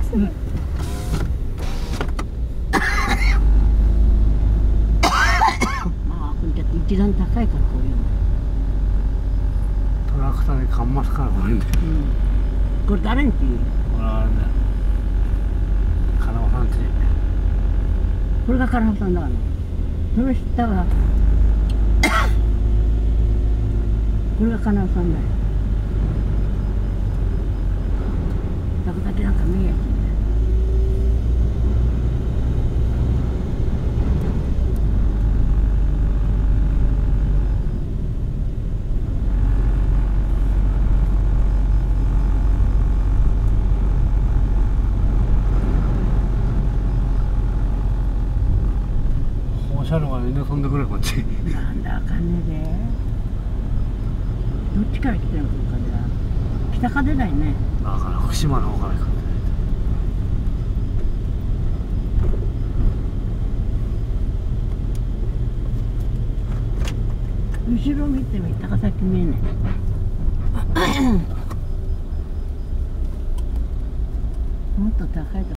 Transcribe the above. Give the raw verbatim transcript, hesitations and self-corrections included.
うん、まあこれだって一段高いからこういうのトラクターでかんますからこれね、うん、 これ誰んち？これはあれだよ、金尾さんち。 これが金尾さんだからね。その下はこれが金尾さんだよ。だからだけなんか見えやしね。 放射能がみんな飛んでくれこっち。 なんだあかんねえで。どっちから来てるのか風は。北風だよね。 だから福島の方から来る。 後ろ見てみ、高崎見えない。もっと高いと